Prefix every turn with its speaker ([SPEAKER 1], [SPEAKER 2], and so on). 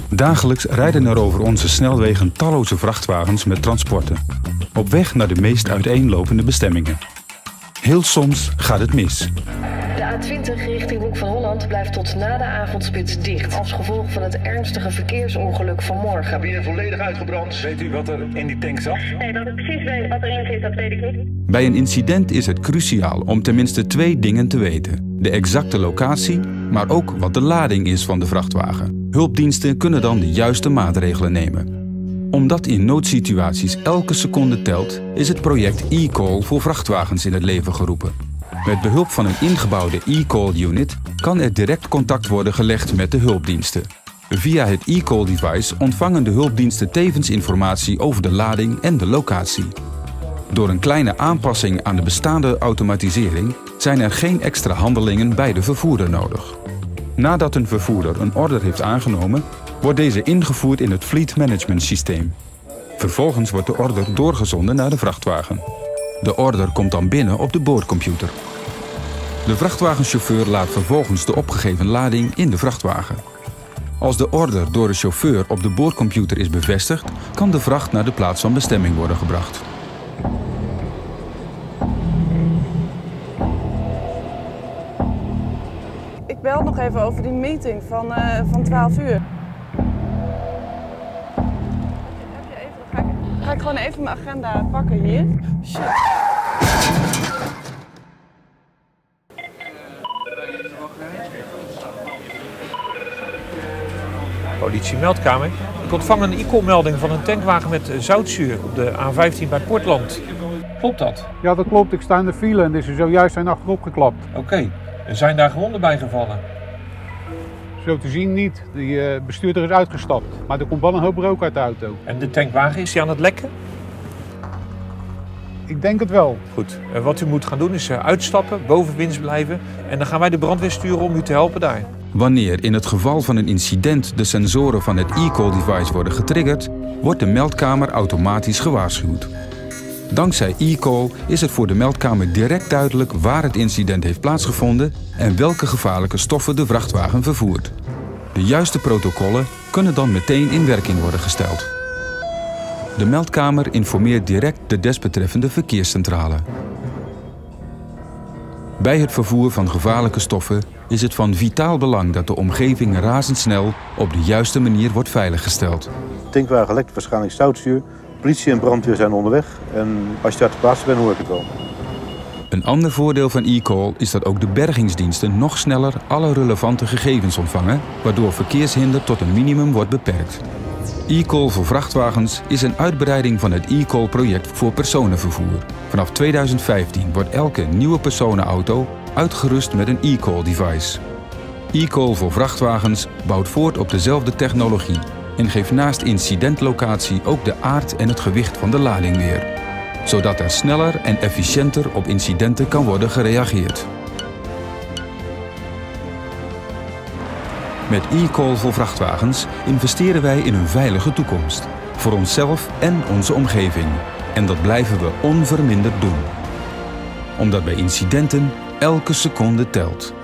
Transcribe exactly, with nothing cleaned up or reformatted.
[SPEAKER 1] Dagelijks rijden er over onze snelwegen talloze vrachtwagens met transporten. Op weg naar de meest uiteenlopende bestemmingen. Heel soms gaat het mis.
[SPEAKER 2] De A twintig richting Hoek van Holland blijft tot na de avondspits dicht. Als gevolg van het ernstige verkeersongeluk van morgen.
[SPEAKER 3] Cabine volledig uitgebrand. Weet u wat er in die tank zat?
[SPEAKER 4] Nee, wat ik precies weet wat erin zit, dat weet ik niet.
[SPEAKER 1] Bij een incident is het cruciaal om tenminste twee dingen te weten. De exacte locatie, maar ook wat de lading is van de vrachtwagen. Hulpdiensten kunnen dan de juiste maatregelen nemen. Omdat in noodsituaties elke seconde telt, is het project e-call voor vrachtwagens in het leven geroepen. Met behulp van een ingebouwde e-call unit kan er direct contact worden gelegd met de hulpdiensten. Via het e-call device ontvangen de hulpdiensten tevens informatie over de lading en de locatie. Door een kleine aanpassing aan de bestaande automatisering zijn er geen extra handelingen bij de vervoerder nodig. Nadat een vervoerder een order heeft aangenomen, wordt deze ingevoerd in het Fleet Management Systeem. Vervolgens wordt de order doorgezonden naar de vrachtwagen. De order komt dan binnen op de boordcomputer. De vrachtwagenchauffeur laat vervolgens de opgegeven lading in de vrachtwagen. Als de order door de chauffeur op de boordcomputer is bevestigd, kan de vracht naar de plaats van bestemming worden gebracht.
[SPEAKER 5] Ik bel nog even over die meeting van, uh, van twaalf uur. Heb je even, ga, ik, ga ik gewoon even mijn agenda pakken hier. Shit.
[SPEAKER 6] Politie-meldkamer. Ik ontvang een e-call-melding van een tankwagen met zoutzuur op de A vijftien bij Portland. Klopt dat?
[SPEAKER 7] Ja, dat klopt. Ik sta in de file en is er zojuist zijn achterop geklapt.
[SPEAKER 6] Oké. Okay. Zijn daar gewonden bij gevallen?
[SPEAKER 7] Zo te zien niet. De uh, bestuurder is uitgestapt. Maar er komt wel een hoop rook uit de auto.
[SPEAKER 6] En de tankwagen, is die aan het lekken?
[SPEAKER 7] Ik denk het wel.
[SPEAKER 6] Goed. Uh, wat u moet gaan doen is uh, uitstappen, boven winst blijven. En dan gaan wij de brandweer sturen om u te helpen daar.
[SPEAKER 1] Wanneer in het geval van een incident de sensoren van het e-call device worden getriggerd, wordt de meldkamer automatisch gewaarschuwd. Dankzij e-call is het voor de meldkamer direct duidelijk waar het incident heeft plaatsgevonden en welke gevaarlijke stoffen de vrachtwagen vervoert. De juiste protocollen kunnen dan meteen in werking worden gesteld. De meldkamer informeert direct de desbetreffende verkeerscentrale. Bij het vervoer van gevaarlijke stoffen is het van vitaal belang dat de omgeving razendsnel op de juiste manier wordt veiliggesteld.
[SPEAKER 8] De tankwagen lekt waarschijnlijk zoutzuur. Politie en brandweer zijn onderweg en als je daar te plaatsen bent, hoor ik het wel.
[SPEAKER 1] Een ander voordeel van e-call is dat ook de bergingsdiensten nog sneller alle relevante gegevens ontvangen, waardoor verkeershinder tot een minimum wordt beperkt. E-call voor vrachtwagens is een uitbreiding van het e-call-project voor personenvervoer. Vanaf tweeduizend vijftien wordt elke nieuwe personenauto uitgerust met een e-call device. E-call voor vrachtwagens bouwt voort op dezelfde technologie en geeft naast incidentlocatie ook de aard en het gewicht van de lading weer, zodat er sneller en efficiënter op incidenten kan worden gereageerd. Met e-call voor vrachtwagens investeren wij in een veilige toekomst, voor onszelf en onze omgeving. En dat blijven we onverminderd doen. Omdat bij incidenten elke seconde telt.